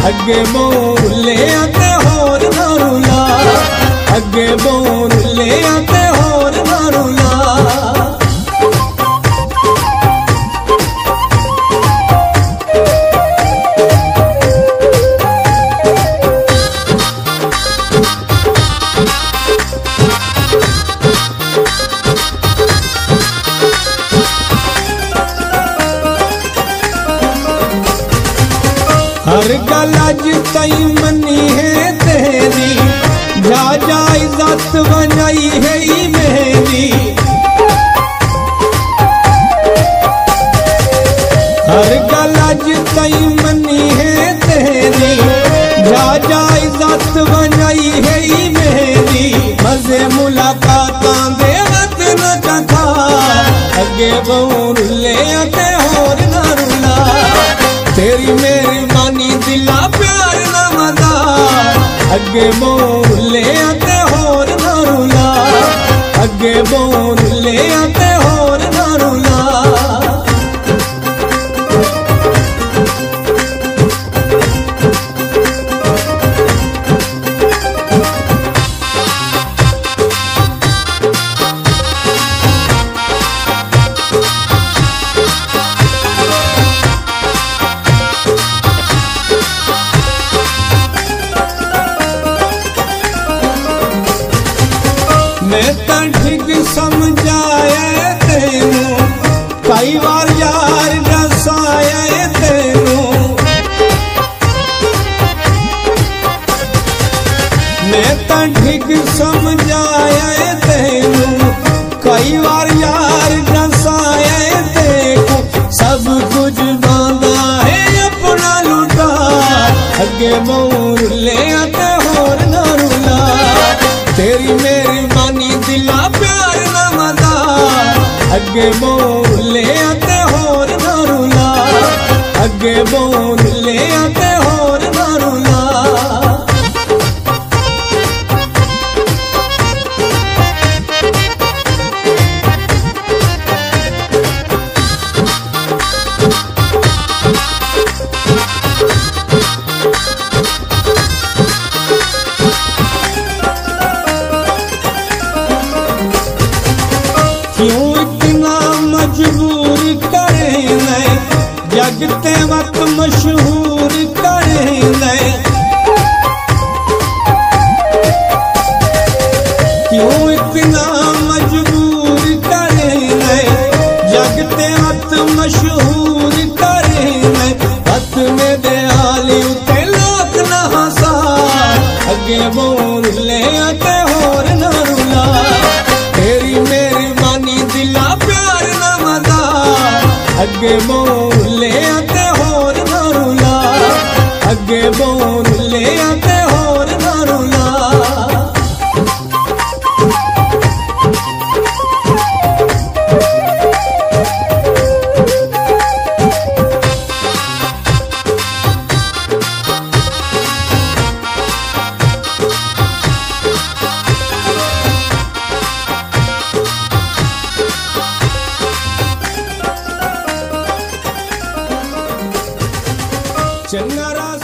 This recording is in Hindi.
अगे बोले ते होर ना रुला, अगे बोले ते होर ना रुला। हर गल अज तई मनी है तेरी, जा जा इज्जत बनाई है मेरी। हर गल अज तई मनी है तेरी, जा जा इज्जत बनाई है मेरी। मजे मुलाकातां दे वत न चखा, अगे बहु रुले ते होर ना रुला। तेरी मेहरबानी दिला प्यार ना मदा, अगे बोले ते होर ना रुला, अगे बोले ते होर ना रुला। मैं तो ठीक समझाया तेनू, कई बार यार दसाया तेनू। मैं तो ठीक समझाया तेनू, कई बार यार दसाया तेनू। सब कुछ बांधा है अपना लुटा, अगे बोले ते होर ना रुला। तेरी मेहरबानी दिला प्यार ना मदा, अगे बोले ते होर ना रुला, अगे बोले ते होर ना रुला। क्यों इतना मजबूर करे मैं, जगते वक्त मशहूर करे मैं। क्यों इतना मजबूर करे मैं, जगते वक्त मशहूर करे मैं। हथ में दे आली उते लोग ना हंसा, अगे बोले ते होर ना रुला। तेरी मेहरबानी दिला प्यार ना मदा, अगे बोले ते होर ना रुला, अगे बोले ते होर ना रुला। चंगा